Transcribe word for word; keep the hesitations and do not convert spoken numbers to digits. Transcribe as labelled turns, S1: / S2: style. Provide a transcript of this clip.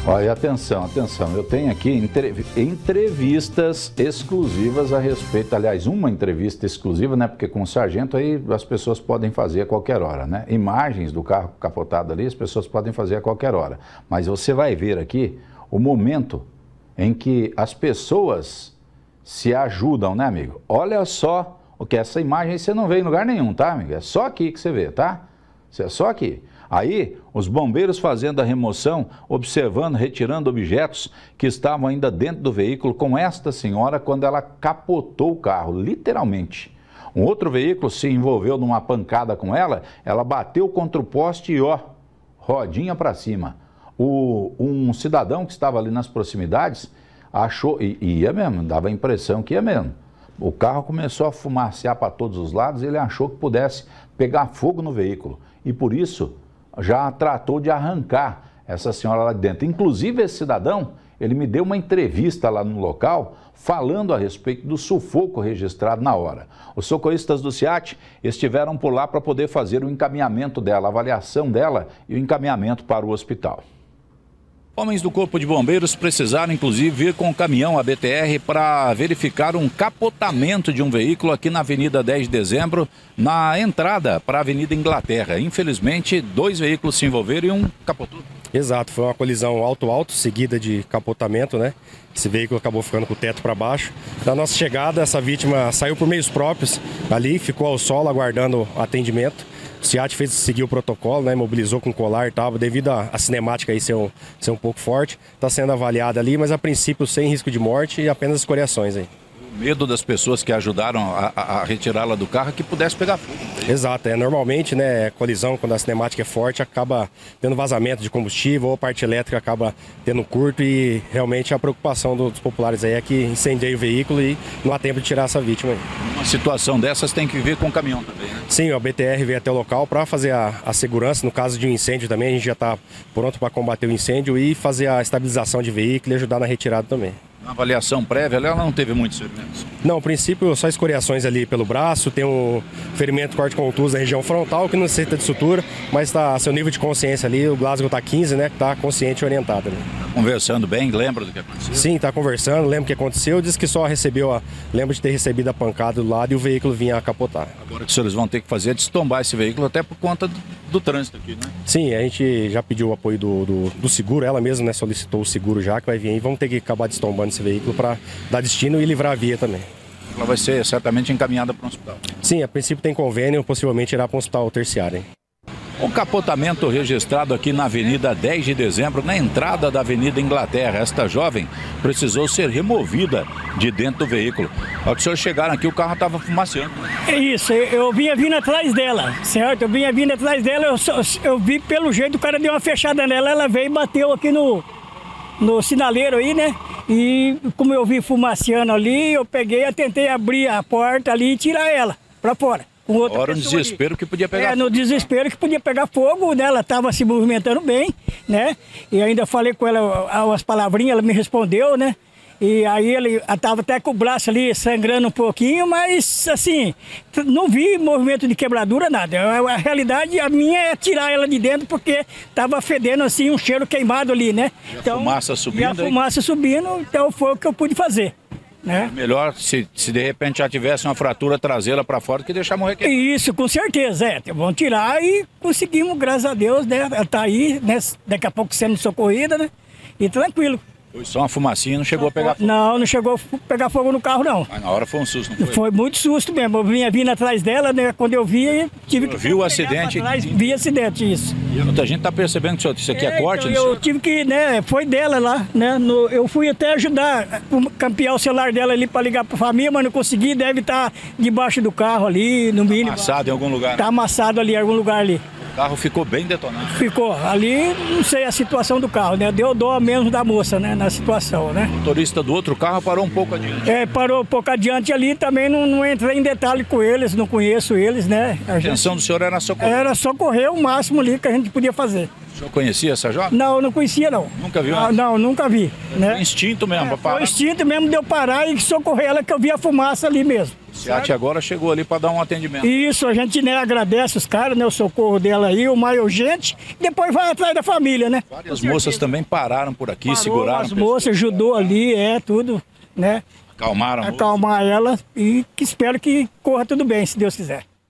S1: Olha, atenção, atenção, eu tenho aqui entrevistas exclusivas a respeito, aliás, uma entrevista exclusiva, né, porque com o sargento aí as pessoas podem fazer a qualquer hora, né, imagens do carro capotado ali as pessoas podem fazer a qualquer hora, mas você vai ver aqui o momento em que as pessoas se ajudam, né, amigo? Olha só, o que essa imagem você não vê em lugar nenhum, tá, amigo? É só aqui que você vê, tá? É só aqui. Aí, os bombeiros fazendo a remoção, observando, retirando objetos que estavam ainda dentro do veículo com esta senhora quando ela capotou o carro, literalmente. Um outro veículo se envolveu numa pancada com ela, ela bateu contra o poste e ó, rodinha para cima. O, um cidadão que estava ali nas proximidades achou, e ia mesmo, dava a impressão que ia mesmo. O carro começou a fumacear para todos os lados e ele achou que pudesse pegar fogo no veículo. E por isso já tratou de arrancar essa senhora lá de dentro. Inclusive esse cidadão, ele me deu uma entrevista lá no local falando a respeito do sufoco registrado na hora. Os socorristas do SEAT estiveram por lá para poder fazer o encaminhamento dela, a avaliação dela e o encaminhamento para o hospital. Homens do Corpo de Bombeiros precisaram, inclusive, vir com o caminhão A B T R para verificar um capotamento de um veículo aqui na Avenida dez de Dezembro, na entrada para a Avenida Inglaterra. Infelizmente, dois veículos se envolveram e um capotou.
S2: Exato, foi uma colisão alto-alto, seguida de capotamento, né? Esse veículo acabou ficando com o teto para baixo. Na nossa chegada, essa vítima saiu por meios próprios ali, ficou ao solo aguardando atendimento. O SEAT fez seguir o protocolo, né, mobilizou com colar e tal, devido à cinemática aí ser um, ser um pouco forte. Está sendo avaliada ali, mas a princípio sem risco de morte e apenas escoriações aí.
S1: O medo das pessoas que ajudaram a, a, a retirá-la do carro é que pudesse pegar fogo.
S2: Exato, é, normalmente, né, colisão, quando a cinemática é forte, acaba tendo vazamento de combustível ou a parte elétrica acaba tendo curto e realmente a preocupação dos populares aí é que incendeie o veículo e não há tempo de tirar essa vítima aí.
S1: Uma situação dessas tem que vir com o caminhão também, né?
S2: Sim, o A B T R veio até o local para fazer a, a segurança, no caso de um incêndio também, a gente já está pronto para combater o incêndio e fazer a estabilização de veículo e ajudar na retirada também.
S1: Na avaliação prévia, ela não teve muitos ferimentos?
S2: Não, a princípio só escoriações ali pelo braço, tem um ferimento corte contuso na região frontal, que não necessita de sutura, mas está seu nível de consciência ali, o Glasgow está quinze, né, que está consciente e orientado ali.
S1: Conversando bem, lembra do que aconteceu?
S2: Sim, está conversando, lembra o que aconteceu, disse que só recebeu, a, lembra de ter recebido a pancada do lado e o veículo vinha a capotar.
S1: Agora que os senhores vão ter que fazer é destombar esse veículo até por conta do, do trânsito aqui, né?
S2: Sim, a gente já pediu o apoio do, do, do seguro, ela mesma, né, solicitou o seguro já, que vai vir aí, vamos ter que acabar destombando esse veículo para dar destino e livrar a via também.
S1: Ela vai ser certamente encaminhada para um hospital?
S2: Sim, a princípio tem convênio, possivelmente irá para um hospital terciário. Hein?
S1: O capotamento registrado aqui na Avenida dez de Dezembro, na entrada da Avenida Inglaterra. Esta jovem precisou ser removida de dentro do veículo. Ao que os senhores chegaram aqui, o carro estava fumaceando.
S3: É isso, eu vinha vindo atrás dela, certo? Eu vinha vindo atrás dela, eu, eu vi pelo jeito, o cara deu uma fechada nela, ela veio e bateu aqui no, no sinaleiro aí, né? E como eu vi fumaceando ali, eu peguei e tentei abrir a porta ali e tirar ela para fora. Com outra
S1: Ora, no desespero ali. Que podia pegar
S3: é,
S1: fogo.
S3: no desespero que podia pegar fogo, né? Ela estava se movimentando bem, né? E ainda falei com ela umas palavrinhas, ela me respondeu, né? E aí ele estava até com o braço ali sangrando um pouquinho, mas assim, não vi movimento de quebradura, nada. A, a realidade, a minha é tirar ela de dentro porque estava fedendo assim, um cheiro queimado ali, né?
S1: E a
S3: então,
S1: fumaça subindo?
S3: E a fumaça aí? subindo, então foi o que eu pude fazer. Né?
S1: Melhor se, se de repente já tivesse uma fratura, trazê-la para fora que deixar morrer.
S3: Isso, com certeza, é. Vamos tirar e conseguimos, graças a Deus, né? Ela está aí, né? Daqui a pouco sendo socorrida, né? E tranquilo.
S1: Foi só uma fumacinha, não chegou a pegar fogo?
S3: Não, não chegou a pegar fogo no carro, não.
S1: Mas na hora foi um susto, não foi?
S3: Foi muito susto mesmo. Eu vinha vindo atrás dela, né? Quando eu vi, tive que...
S1: Viu o acidente?
S3: Trás, vi acidente, isso.
S1: E muita gente está percebendo que isso aqui é, é corte?
S3: Então, eu tive que, né? Foi dela lá, né? No, eu fui até ajudar, campear o celular dela ali para ligar para a família, mas não consegui. Deve estar debaixo do carro ali, no mínimo.
S1: Amassado em algum lugar?
S3: Tá amassado ali em algum lugar ali.
S1: O carro ficou bem detonado.
S3: Ficou. Ali, não sei a situação do carro, né? Deu dó mesmo da moça, né? Na situação, né?
S1: O motorista do outro carro parou um pouco adiante.
S3: É, parou um pouco adiante ali. Também não, não entrei em detalhe com eles, não conheço eles, né?
S1: A intenção do senhor era socorrer?
S3: Era socorrer o máximo ali que a gente podia fazer.
S1: O senhor conhecia essa jovem?
S3: Não, não conhecia não.
S1: Nunca viu?
S3: Ah, não, nunca vi. Né?
S1: Foi instinto mesmo,
S3: é,
S1: para parar?
S3: Foi instinto mesmo de eu parar e socorrer ela, que eu vi a fumaça ali mesmo.
S1: O SEAT agora chegou ali para dar um atendimento.
S3: Isso, a gente, né, agradece os caras, né, o socorro dela aí, o mais urgente, depois vai atrás da família, né?
S1: Várias moças também pararam por aqui,
S3: Parou,
S1: seguraram.
S3: as moças ajudou ali, é, tudo, né?
S1: Acalmaram a moça.
S3: Acalmar ela e que espero que corra tudo bem, se Deus quiser.